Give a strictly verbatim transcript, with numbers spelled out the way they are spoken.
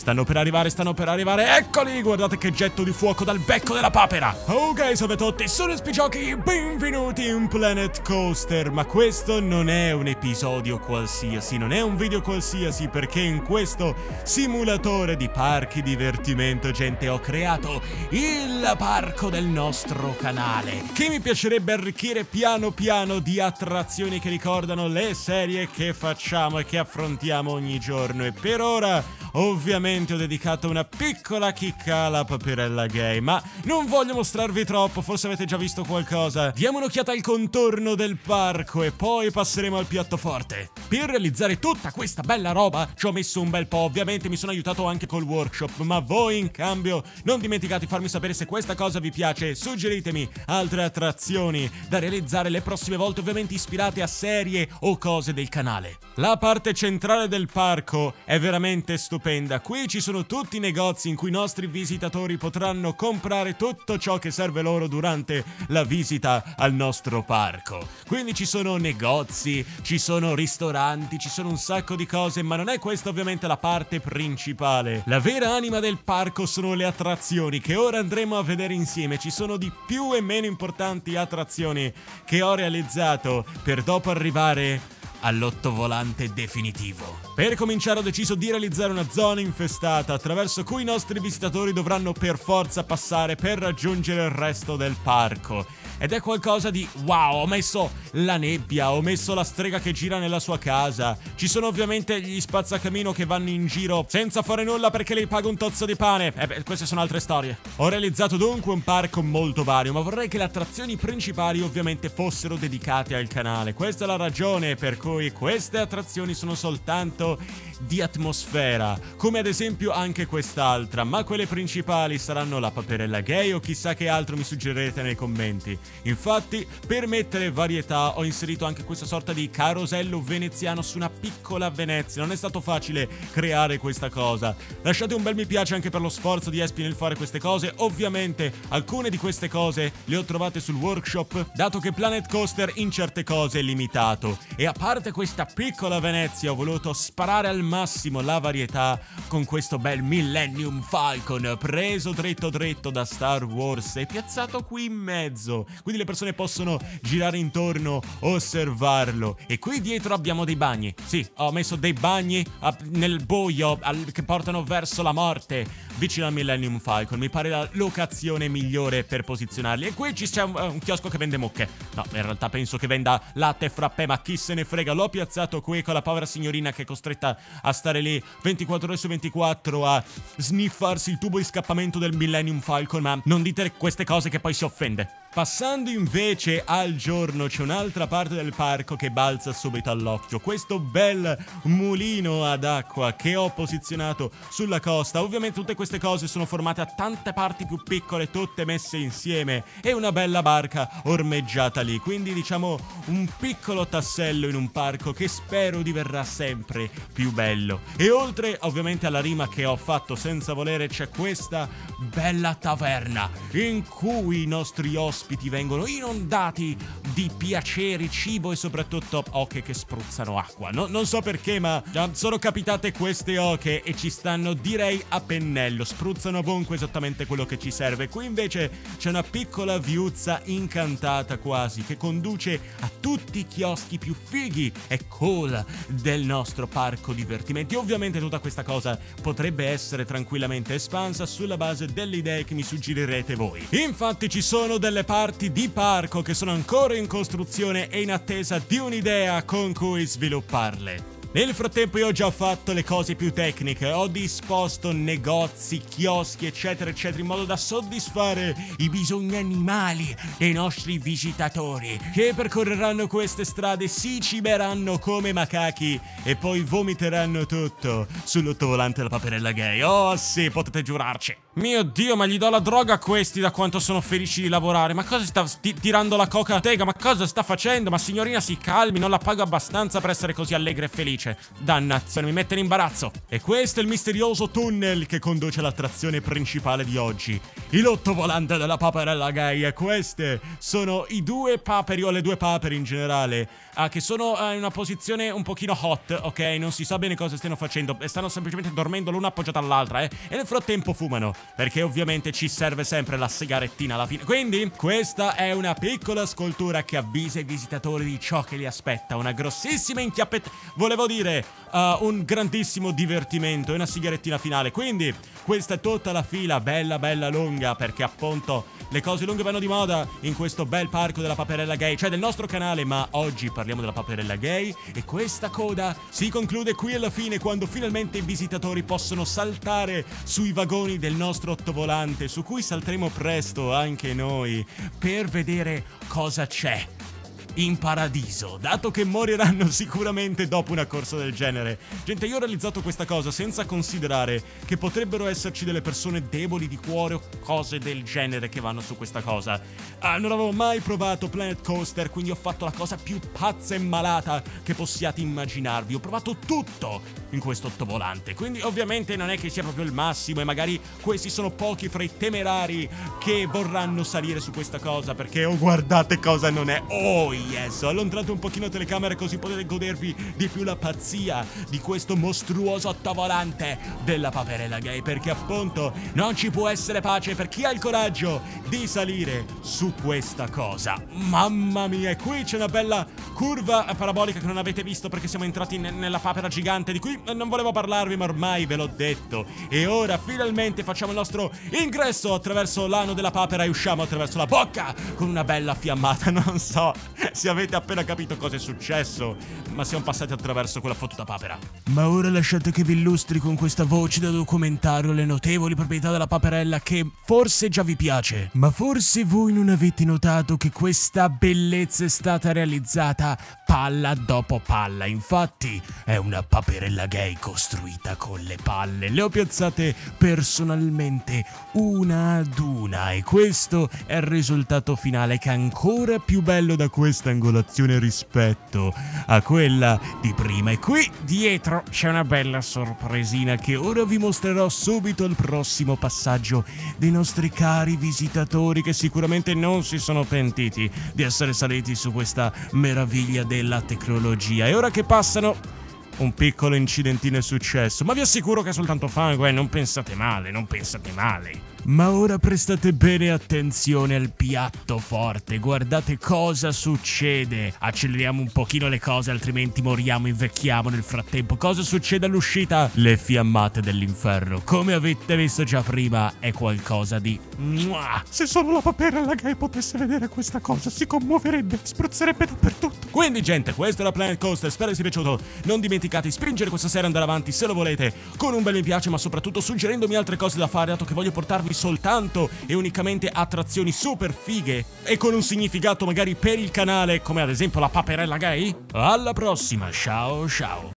Stanno per arrivare, stanno per arrivare, eccoli! Guardate che getto di fuoco dal becco della papera! Ok, salve a tutti, sono Spigiochi, benvenuti in Planet Coaster. Ma questo non è un episodio qualsiasi, non è un video qualsiasi, perché in questo simulatore di parchi divertimento, gente, ho creato il parco del nostro canale, che mi piacerebbe arricchire piano piano di attrazioni che ricordano le serie che facciamo e che affrontiamo ogni giorno. E per ora ovviamente ho dedicato una piccola chicca alla Paperella Gay, ma non voglio mostrarvi troppo, forse avete già visto qualcosa. Diamo un'occhiata al contorno del parco e poi passeremo al piatto forte. Per realizzare tutta questa bella roba ci ho messo un bel po', ovviamente mi sono aiutato anche col workshop, ma voi in cambio non dimenticate di farmi sapere se questa cosa vi piace, suggeritemi altre attrazioni da realizzare le prossime volte, ovviamente ispirate a serie o cose del canale. La parte centrale del parco è veramente stupenda. Qui ci sono tutti i negozi in cui i nostri visitatori potranno comprare tutto ciò che serve loro durante la visita al nostro parco. Quindi ci sono negozi, ci sono ristoranti, ci sono un sacco di cose, ma non è questa ovviamente la parte principale. La vera anima del parco sono le attrazioni che ora andremo a vedere insieme. Ci sono di più e meno importanti attrazioni che ho realizzato per dopo arrivare all'ottovolante definitivo. Per cominciare ho deciso di realizzare una zona infestata attraverso cui i nostri visitatori dovranno per forza passare per raggiungere il resto del parco. Ed è qualcosa di wow, ho messo la nebbia, ho messo la strega che gira nella sua casa. Ci sono ovviamente gli spazzacamino che vanno in giro senza fare nulla perché li paga un tozzo di pane. E beh, queste sono altre storie. Ho realizzato dunque un parco molto vario, ma vorrei che le attrazioni principali ovviamente fossero dedicate al canale. Questa è la ragione per cui queste attrazioni sono soltanto di atmosfera, come ad esempio anche quest'altra, ma quelle principali saranno la Paperella Gay o chissà che altro mi suggerirete nei commenti. Infatti, per mettere varietà ho inserito anche questa sorta di carosello veneziano su una piccola Venezia. Non è stato facile creare questa cosa. Lasciate un bel mi piace anche per lo sforzo di Espi nel fare queste cose. Ovviamente alcune di queste cose le ho trovate sul workshop, dato che Planet Coaster in certe cose è limitato. E a parte questa piccola Venezia ho voluto sparare al massimo la varietà con questo bel Millennium Falcon preso dritto dritto da Star Wars e piazzato qui in mezzo, quindi le persone possono girare intorno, osservarlo. E qui dietro abbiamo dei bagni. Sì, ho messo dei bagni a, nel buio al, che portano verso la morte vicino al Millennium Falcon. Mi pare la locazione migliore per posizionarli. E qui c'è un, un chiosco che vende mucche. No, in realtà penso che venda latte e frappè, ma chi se ne frega. L'ho piazzato qui con la povera signorina che è costretta a stare lì ventiquattro ore su ventiquattro a sniffarsi il tubo di scappamento del Millennium Falcon, ma non dite queste cose che poi si offende. Passando invece al giorno c'è un'altra parte del parco che balza subito all'occhio. Questo bel mulino ad acqua che ho posizionato sulla costa. Ovviamente tutte queste cose sono formate a tante parti più piccole, tutte messe insieme, e una bella barca ormeggiata lì. Quindi diciamo un piccolo tassello in un parco che spero diverrà sempre più bello. E oltre ovviamente alla rima che ho fatto senza volere c'è questa bella taverna in cui i nostri ospiti ospiti vengono inondati di piaceri, cibo e soprattutto oche che spruzzano acqua. No, non so perché, ma sono capitate queste oche e ci stanno, direi, a pennello. Spruzzano ovunque esattamente quello che ci serve. Qui invece c'è una piccola viuzza incantata quasi che conduce a tutti i chioschi più fighi e cool del nostro parco divertimenti. Ovviamente tutta questa cosa potrebbe essere tranquillamente espansa sulla base delle idee che mi suggerirete voi. Infatti ci sono delle parti di parco che sono ancora in costruzione e in attesa di un'idea con cui svilupparle. Nel frattempo io ho già fatto le cose più tecniche, ho disposto negozi, chioschi eccetera eccetera in modo da soddisfare i bisogni animali dei nostri visitatori che percorreranno queste strade, si ciberanno come macachi e poi vomiteranno tutto sull'ottovolante della Paperella Gay. Oh sì, potete giurarci. Mio Dio, ma gli do la droga a questi da quanto sono felici di lavorare. Ma cosa sta sti tirando la coca a tega? Ma cosa sta facendo? Ma signorina si calmi, non la pago abbastanza per essere così allegra e felice. dice. Dannazione, mi mette in imbarazzo. E questo è il misterioso tunnel che conduce all'attrazione principale di oggi, il lottovolante della paperella gay. E queste sono i due paperi, o le due papere in generale, uh, che sono uh, in una posizione un pochino hot, ok? Non si sa bene cosa stiano facendo, e stanno semplicemente dormendo l'una appoggiata all'altra, eh? E nel frattempo fumano, perché ovviamente ci serve sempre la sigarettina alla fine. Quindi questa è una piccola scultura che avvisa i visitatori di ciò che li aspetta, una grossissima inchiappetta, volevo dire uh, un grandissimo divertimento e una sigarettina finale. Quindi questa è tutta la fila, bella bella lunga, perché appunto le cose lunghe vanno di moda in questo bel parco della paperella gay, cioè del nostro canale, ma oggi parliamo della paperella gay. E questa coda si conclude qui alla fine, quando finalmente i visitatori possono saltare sui vagoni del nostro ottovolante, su cui salteremo presto anche noi, per vedere cosa c'è in paradiso, dato che moriranno sicuramente dopo una corsa del genere. Gente, io ho realizzato questa cosa senza considerare che potrebbero esserci delle persone deboli di cuore o cose del genere che vanno su questa cosa. Ah, non avevo mai provato Planet Coaster, quindi ho fatto la cosa più pazza e malata che possiate immaginarvi. Ho provato tutto in questo ottovolante, quindi ovviamente non è che sia proprio il massimo, e magari questi sono pochi fra i temerari che vorranno salire su questa cosa, perché oh, guardate cosa non è. Oh yes, allontanate un pochino la telecamera così potete godervi di più la pazzia di questo mostruoso ottovolante della paperella gay, perché appunto non ci può essere pace per chi ha il coraggio di salire su questa cosa. Mamma mia, e qui c'è una bella curva parabolica che non avete visto perché siamo entrati ne nella papera gigante, di cui non volevo parlarvi ma ormai ve l'ho detto. E ora finalmente facciamo il nostro ingresso attraverso l'ano della papera e usciamo attraverso la bocca con una bella fiammata. Non so se avete appena capito cosa è successo, ma siamo passati attraverso quella fottuta papera. Ma ora lasciate che vi illustri con questa voce da documentario le notevoli proprietà della paperella, che forse già vi piace, ma forse voi non avete notato che questa bellezza è stata realizzata palla dopo palla. Infatti è una paperella gay costruita con le palle, le ho piazzate personalmente una ad una, e questo è il risultato finale, che è ancora più bello da questa angolazione rispetto a quella di prima. E qui dietro c'è una bella sorpresina che ora vi mostrerò subito al prossimo passaggio dei nostri cari visitatori, che sicuramente non si sono pentiti di essere saliti su questa meraviglia della tecnologia. E ora che passano, un piccolo incidentino è successo, ma vi assicuro che è soltanto fango, eh, non pensate male, non pensate male. Ma ora prestate bene attenzione al piatto forte, guardate cosa succede. Acceleriamo un pochino le cose, altrimenti moriamo, invecchiamo nel frattempo. Cosa succede all'uscita? Le fiammate dell'inferno. Come avete visto già prima, è qualcosa di... Mua! Se solo la paperella gay potesse vedere questa cosa, si commuoverebbe, spruzzerebbe dappertutto. Quindi gente, questo era Planet Coaster, spero vi sia piaciuto. Non dimenticate di spingere questa serie e andare avanti se lo volete, con un bel mi piace, ma soprattutto suggerendomi altre cose da fare, dato che voglio portarvi soltanto e unicamente attrazioni super fighe e con un significato magari per il canale, come ad esempio la paperella gay. Alla prossima, ciao ciao.